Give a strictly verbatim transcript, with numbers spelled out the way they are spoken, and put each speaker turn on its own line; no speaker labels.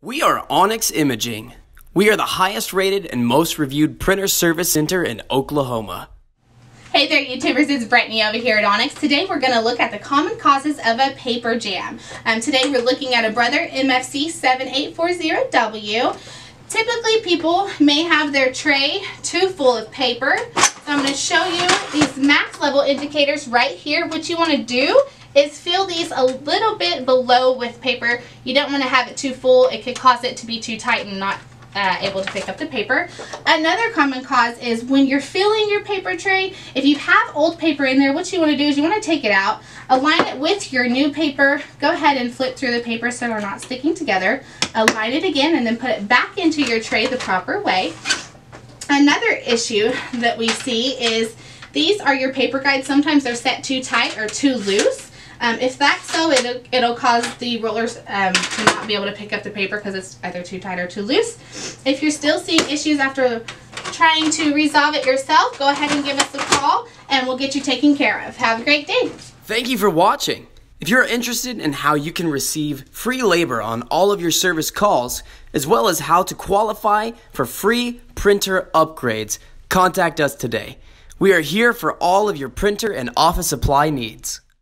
We are Onyx Imaging. We are the highest rated and most reviewed printer service center in Oklahoma.
Hey there YouTubers, it's Brittany over here at Onyx. Today we're going to look at the common causes of a paper jam. Um, today we're looking at a Brother M F C seven eight four zero W. Typically people may have their tray too full of paper. So I'm going to show you these max level indicators right here. What you want to do is fill these a little bit below with paper. You don't want to have it too full. It could cause it to be too tight and not uh, able to pick up the paper. Another common cause is when you're filling your paper tray, if you have old paper in there, what you want to do is you want to take it out, align it with your new paper, go ahead and flip through the paper so they're not sticking together, align it again, and then put it back into your tray the proper way. Another issue that we see is these are your paper guides. Sometimes they're set too tight or too loose. Um, if that's so, it'll, it'll cause the rollers um, to not be able to pick up the paper because it's either too tight or too loose. If you're still seeing issues after trying to resolve it yourself, go ahead and give us a call and we'll get you taken care of. Have a great day.
Thank you for watching. If you're interested in how you can receive free labor on all of your service calls, as well as how to qualify for free printer upgrades, contact us today. We are here for all of your printer and office supply needs.